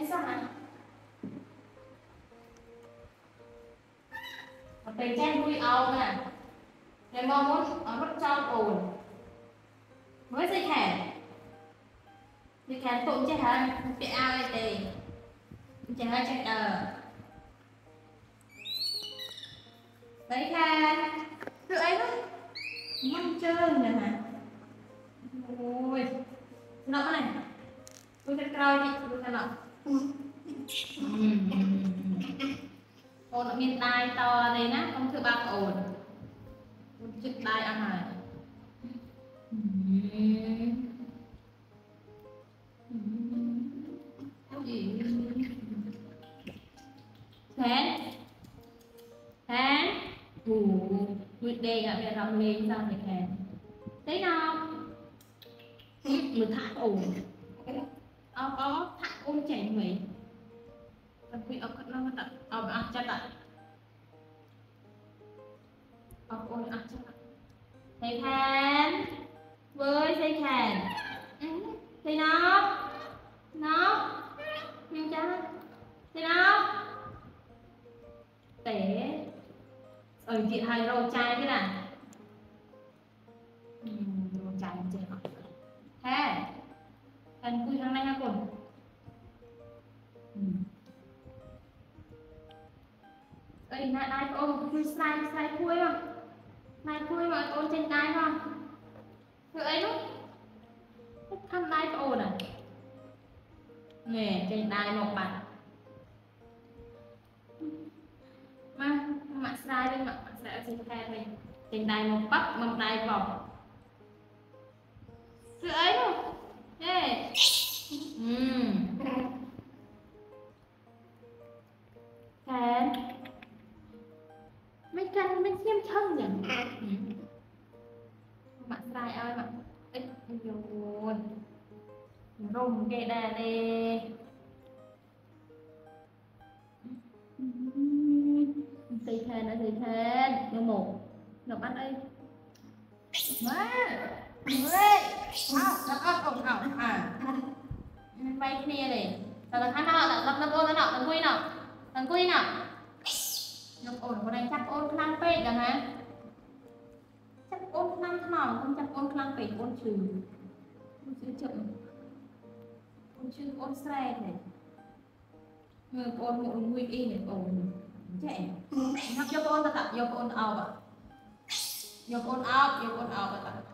sao hả tình chen vui ầu nè để mong muốn ở mất trong ổn mới dây khẻ tụng chứ hả bị ai thì chẳng ai chạy đờ đấy kha tự ấy đó mong chơi nè hả ôi nó cái này tôi sẽ coi đi tôi sẽ lọc ổn ở miền Tây to đây nè không thưa bác ổn trực đai ăn này thế nguyệt đề gặp về rong lên sao thì khen thấy không mình thả ổn có thả ôn chảy mày còn quy ốc nó mà tận ăn chắc lại ôn ăn chắc lại thầy khen với thầy khen thầy nó nhưng chắc thầy nó té ở chị hai rau chai thế này rau chai chơi học thế anh cui thằng này ha cùng ấy nãy đây ôm cui sai cui không này cui mà ôm trên đai không cứ ấy lúc thăm đai ôm này nè trên đai một bạn mà sai đi mà sẽ trên khe này trên đai một bắp một đai vòng cứ ấy luôn ê khen mấy canh mấy xiêm thân nhỉ bạn sai ơi bạn ít rồi rùng kệ đà đi thầy khen number 1 nộp ăn đây má nó ổn bay kia này là khăn nào là lập ôn nó thằng quy nào nhập ổn của này chắc ôn khăn phê được hả chắc ôn khăn nào không chắc ôn khăn phê ôn trừ chậm ôn trừ ôn xe này người ôn một nguy y này ổn trẻ học cho con ta tập vô con ao ạ vô con ao ta tập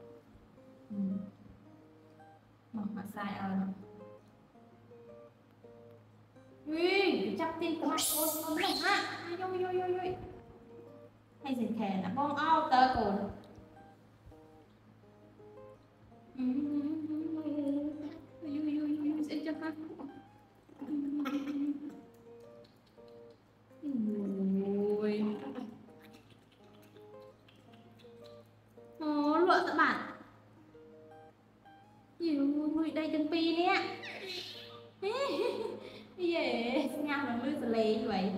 mà sai ơi ui chắc tin của con không được ha vô hay gì thèn là con ao tơ cồn sẽ cho con lụa các bạn nhiều đây chân pi nè về nhau là mới lề như vậy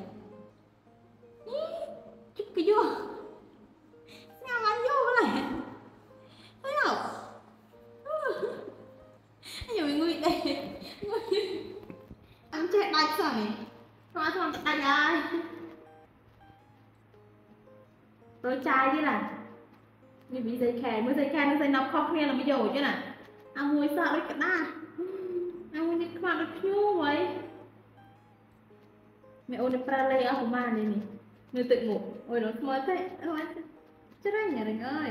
chút cái vô nhau ăn vô cái này thấy không nhiều người đây ăn chết đánh sao này nói xong đánh ai tôi trai chứ này như bị dây khe mới dây nọc khóc nghe là mới dồi chứ nè ăn mùi sợ đấy cả đa ăn mùi các bạn được nhu vậy mẹ ôn pra lây ở của ma này nè người tự ngủ ôi nó mới thế chết đấy nhà đình ơi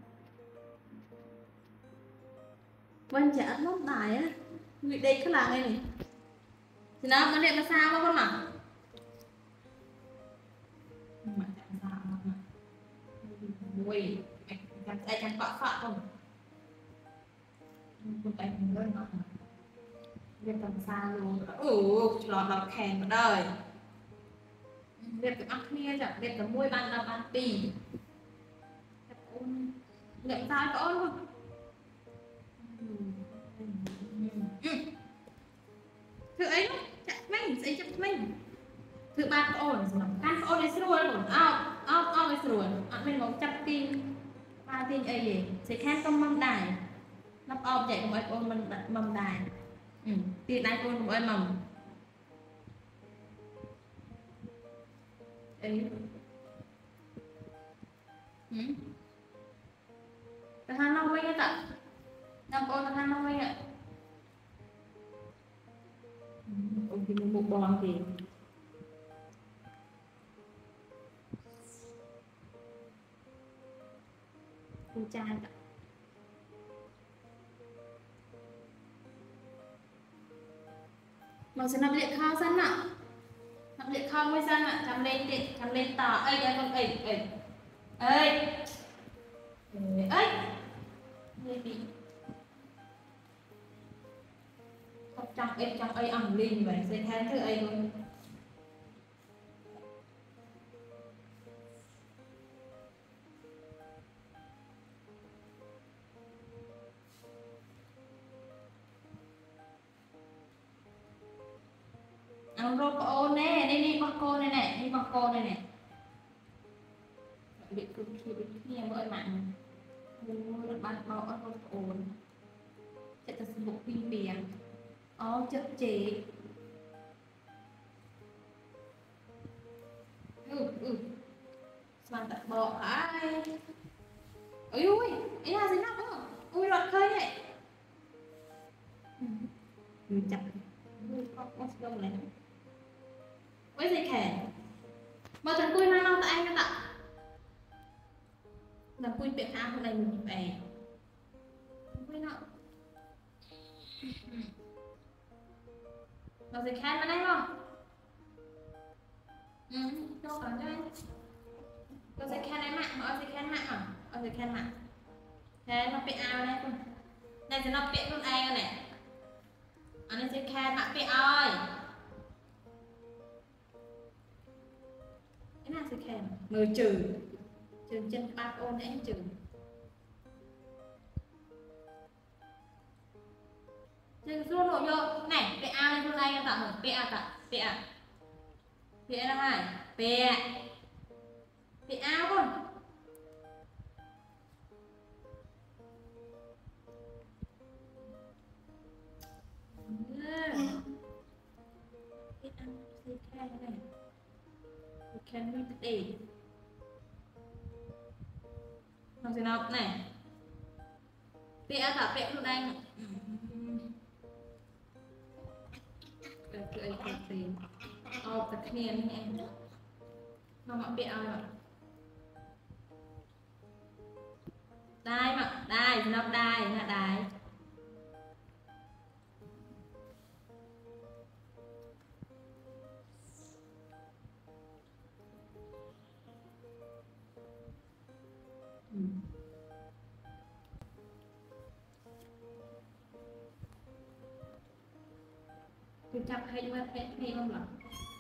bên chả nốt đài á người đây cái làng này nè thì nó có điện mà sao không con mà ui anh chẳng có sợ không con tay mình rất ngon việc tầm xa luôn lọt kèn vào đời việc cái óc kia chẳng việc cái môi ban đầu ban tì nghiệm sao có ôn không thứ ấy chạy mình sẽ chụp mình thứ ba có ổn rồi căn có ổn đấy rồi ổn ao đấy rồi mình có chặt tim ba tin ấy gì sẽ khác trong mâm đài nắp ao chạy của ôn mình đặt mâm đài tiền ai ôn của ôn mầm ấy ta than nó mấy cái tạ năm con ta than nó mấy ạ ông thì một bòn thì con trai ạ mà sẽ nằm liệt khao sân ạ nằm liệt khao mới sân ạ chăm lên tà ấy đây con ấy ấy ấy ấy đây bị trong ấy ẩm linh vậy sẽ thay thứ ấy luôn ăn rô cô nè đi bằng cô này nè đi bằng cô này nè bị cực kỳ bị kia bởi mạng rất ban bao ở rô cô chạy ta sử dụng pin biển chất chế sao đặt bỏ ai ôi ui ấy là gì nào không ui lọt khơi này chặt con đông này với dây khẻ mà thằng cui năng tại anh tạ thằng cui tiệm áo hôm nay mình bè cui nọ mà dây khẻ mà đây không đâu còn đây có dây khẻ này mạng họ dây khẻ mạng hả ở dây khẻ mạng thế nó bị áo đây này thì nó bị con ai này anh ấy dây khẻ mạng bị ơi cái nào sẽ kèm người trừ chân ba ôn em trừ chân xuống nổ vô này PA lên đây em tạo hưởng PA là hai PA con can we today làm gì nào này thả vẽ luôn anh cười thật gì tập kia em nó mặc vẽ rồi đai mà đai nó đai là đai tôi chặt hay mà hay không lắm